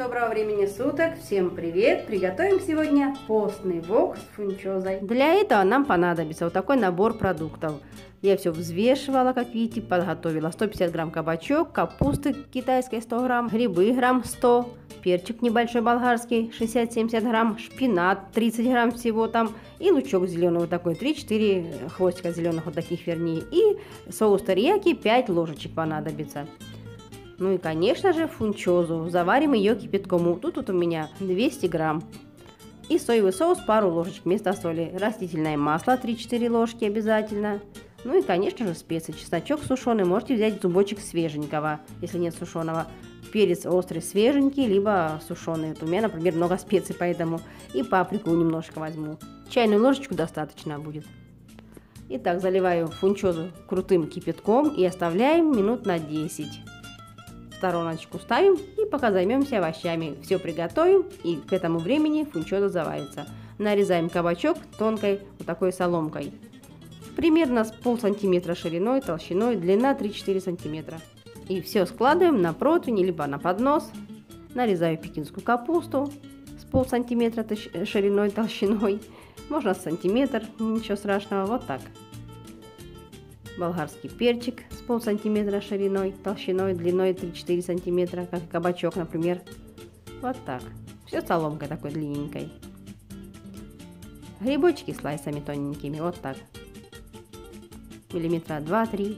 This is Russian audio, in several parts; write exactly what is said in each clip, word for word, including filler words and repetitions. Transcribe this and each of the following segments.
доброго времени суток, всем привет! Приготовим сегодня постный вок с фунчозой. Для этого нам понадобится вот такой набор продуктов. Я все взвешивала, как видите, подготовила. сто пятьдесят грамм кабачок, капусты китайской сто грамм, грибы грамм сто, перчик небольшой болгарский шестьдесят-семьдесят грамм, шпинат тридцать грамм всего там, и лучок зеленый вот такой, три-четыре хвостика зеленых вот таких вернее, и соус терияки пять ложечек понадобится. Ну и, конечно же, фунчозу. Заварим ее кипятком. Тут, тут у меня двести грамм. И соевый соус пару ложечек вместо соли. Растительное масло три-четыре ложки обязательно. Ну и, конечно же, специи. Чесночок сушеный. Можете взять зубочек свеженького, если нет сушеного. Перец острый свеженький, либо сушеный. Вот у меня, например, много специй, поэтому и паприку немножко возьму. Чайную ложечку достаточно будет. Итак, заливаю фунчозу крутым кипятком и оставляем минут на десять. Стороночку ставим и пока займемся овощами. Все приготовим и к этому времени фунчоза заварится. Нарезаем кабачок тонкой вот такой соломкой. Примерно с пол сантиметра шириной, толщиной, длина три-четыре сантиметра. И все складываем на противень либо на поднос. Нарезаю пекинскую капусту с пол сантиметра шириной, толщиной. Можно сантиметр, ничего страшного, вот так. Болгарский перчик с пол сантиметра шириной, толщиной, длиной три-четыре сантиметра, как кабачок, например. Вот так. Все соломкой такой длинненькой. Грибочки слайсами тоненькими, вот так. Миллиметра два-три.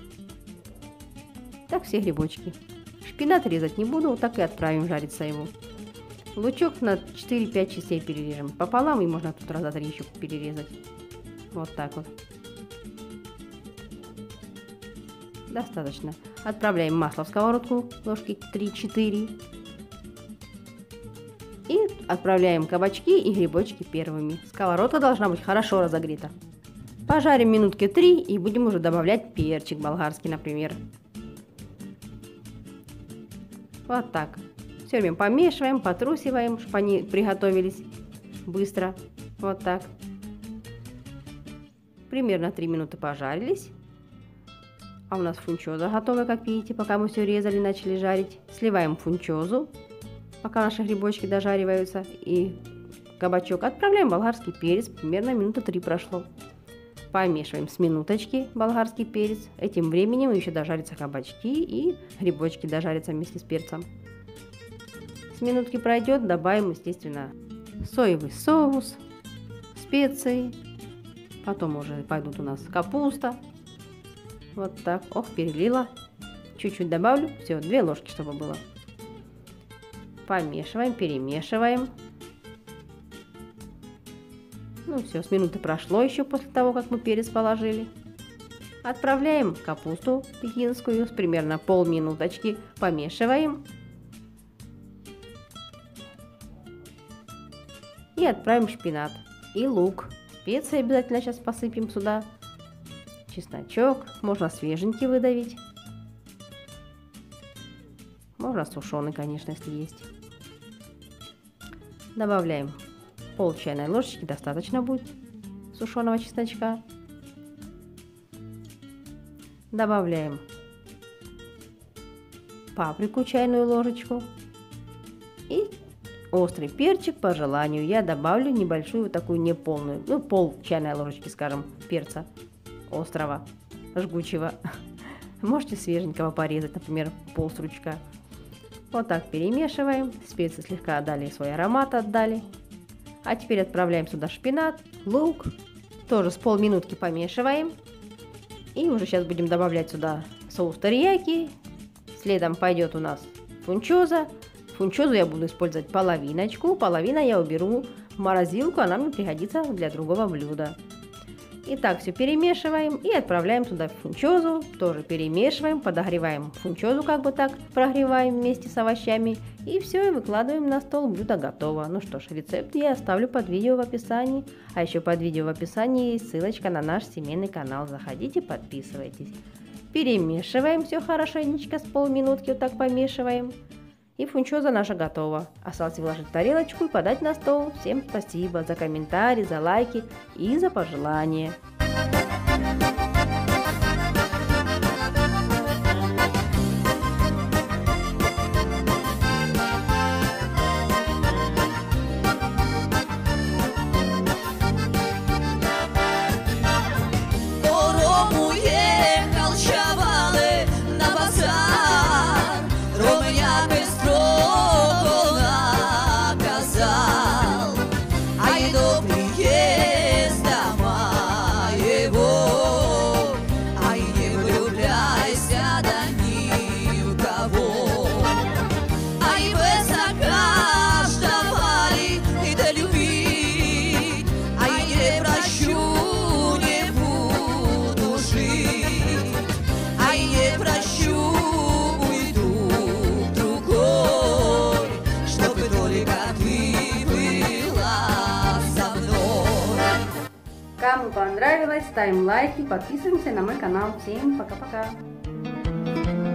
Так все грибочки. Шпинат резать не буду, вот так и отправим жариться его. Лучок на четыре-пять частей перережем пополам, и можно тут раза три еще перерезать. Вот так вот. Достаточно. Отправляем масло в сковородку, ложки три-четыре. И отправляем кабачки и грибочки первыми. Сковородка должна быть хорошо разогрета. Пожарим минутки три и будем уже добавлять перчик болгарский, например. Вот так. Все время помешиваем, потрусиваем, чтобы они приготовились быстро. Вот так. Примерно три минуты пожарились. А у нас фунчоза готова, как видите, пока мы все резали, начали жарить. Сливаем фунчозу, пока наши грибочки дожариваются, и кабачок. Отправляем болгарский перец, примерно минуты три прошло. Помешиваем с минуточки болгарский перец. Этим временем еще дожарятся кабачки и грибочки дожарятся вместе с перцем. С минутки пройдет, добавим, естественно, соевый соус, специи. Потом уже пойдут у нас капуста. Вот так. Ох, перелила. Чуть-чуть добавлю. Все, две ложки, чтобы было. Помешиваем, перемешиваем. Ну все, с минуты прошло еще после того, как мы перец положили. Отправляем капусту пекинскую с примерно полминуточки. Помешиваем. И отправим шпинат. И лук. Специи обязательно сейчас посыпем сюда. Чесночок, можно свеженький выдавить, можно сушеный, конечно, если есть. Добавляем пол чайной ложечки, достаточно будет сушеного чесночка. Добавляем паприку чайную ложечку и острый перчик по желанию. Я добавлю небольшую вот такую неполную, ну пол чайной ложечки, скажем, перца острого, жгучего. Можете свеженького порезать, например, пол стручка. Вот так перемешиваем. Специи слегка отдали свой аромат, отдали. А теперь отправляем сюда шпинат, лук. Тоже с полминутки помешиваем. И уже сейчас будем добавлять сюда соус терияки. Следом пойдет у нас фунчоза. Фунчозу я буду использовать половиночку. Половина я уберу в морозилку, она мне пригодится для другого блюда. Итак, все перемешиваем и отправляем туда фунчозу, тоже перемешиваем, подогреваем фунчозу, как бы так, прогреваем вместе с овощами. И все, и выкладываем на стол, блюдо готово. Ну что ж, рецепт я оставлю под видео в описании. А еще под видео в описании есть ссылочка на наш семейный канал. Заходите, подписывайтесь. Перемешиваем все хорошенечко, с полминутки вот так помешиваем. И фунчоза наша готова. Осталось выложить в тарелочку и подать на стол. Всем спасибо за комментарии, за лайки и за пожелания. ставим лайки, подписываемся на мой канал. Всем пока-пока!